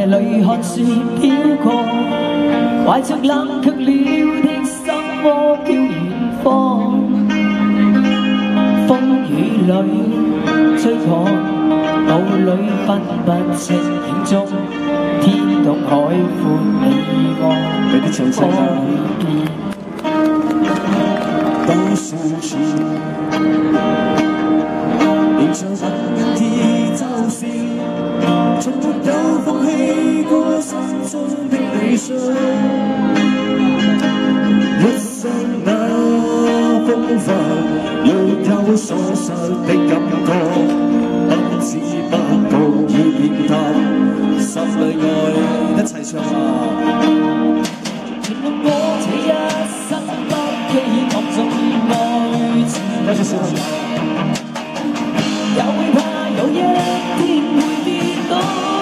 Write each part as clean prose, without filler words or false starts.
夜里看雪飘過，懷着冷卻了的心窩飄遠方。風雨裏追趕，霧裏分不清險中，天動海闊你我。 俾啲掌聲啦！都算全，仍像行人鐵走線，從沒有放棄過心中的理想。一生那風帆，若有所失的感覺，不知不覺已變淡，心裏愛一齊唱啊！ 我這一生不羈放縱愛自由，也會怕有一天會跌倒。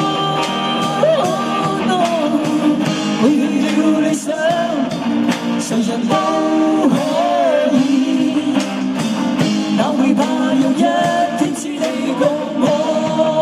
背棄了理想，誰人都可以，哪會怕有一天只你共我。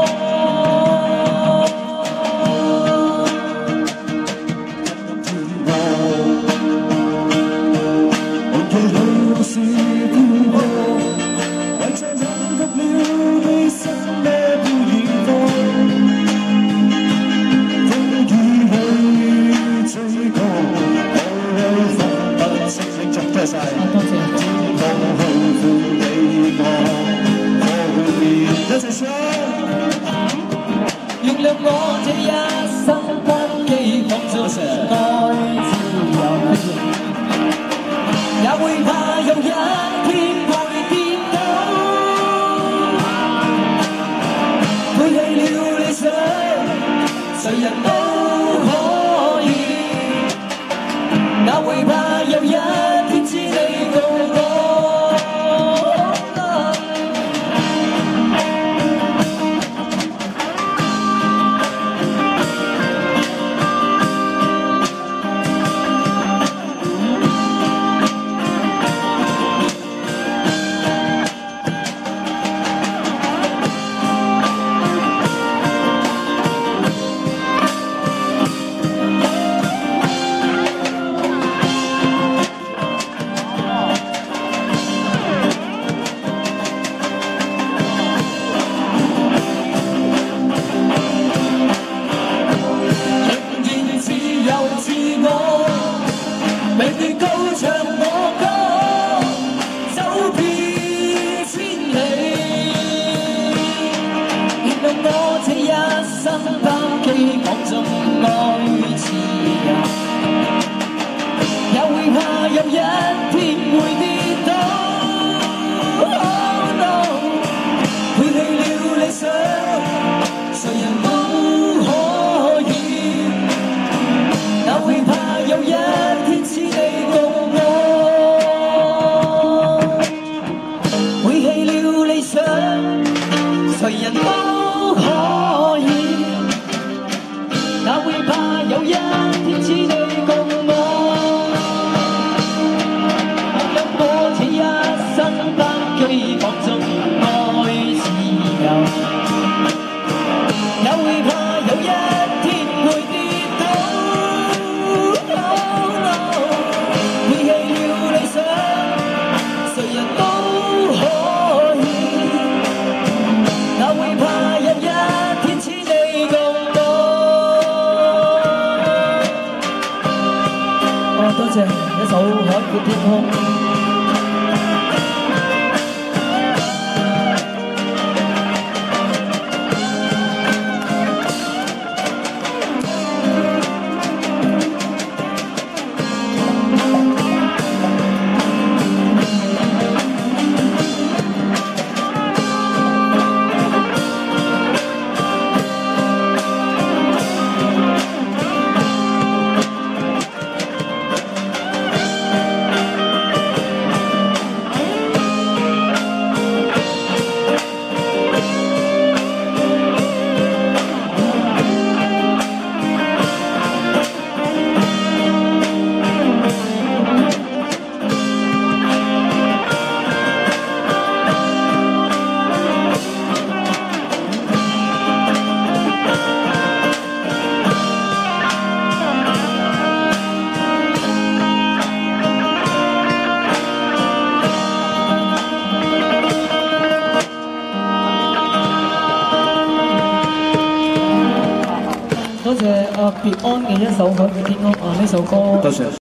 原諒我這一生不羈放縱愛自由，也會怕有一天會跌倒。背棄了理想，誰人都可以，哪會怕有一天只你共我。有一天會跌倒，背棄了理想，誰人都可以，哪會怕有一天只你共我。背棄了理想，誰人都可以，哪會怕有一天只你共我。放縱愛自由，也會怕有一天會跌倒。背棄了理想，誰人都可以，哪會怕有一天只你共我。多謝一首《海闊天空》。 別安嘅一首《海闊天空》啊，呢首歌。 多謝。